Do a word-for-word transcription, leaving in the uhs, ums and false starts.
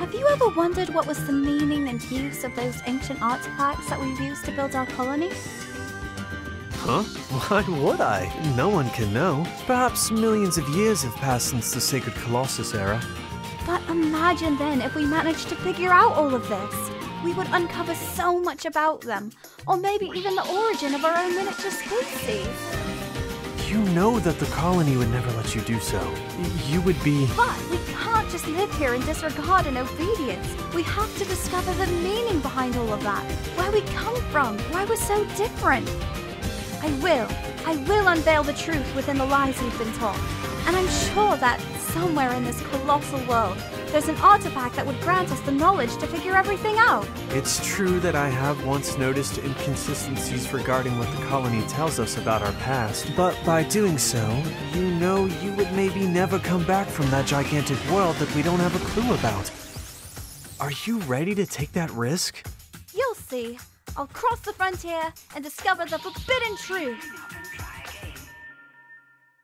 Have you ever wondered what was the meaning and use of those ancient artifacts that we've used to build our colony? Huh? Why would I? No one can know. Perhaps millions of years have passed since the Sacred Colossus era. But imagine then if we managed to figure out all of this. We would uncover so much about them, or maybe even the origin of our own miniature species. You know that the colony would never let you do so. You would be... But we can't just live here in disregard and obedience. We have to discover the meaning behind all of that, where we come from, why we're so different. I will. I will unveil the truth within the lies we've been taught. And I'm sure that somewhere in this colossal world, there's an artifact that would grant us the knowledge to figure everything out. It's true that I have once noticed inconsistencies regarding what the colony tells us about our past, but by doing so, you know you would maybe never come back from that gigantic world that we don't have a clue about. Are you ready to take that risk? You'll see. I'll cross the frontier and discover the forbidden truth.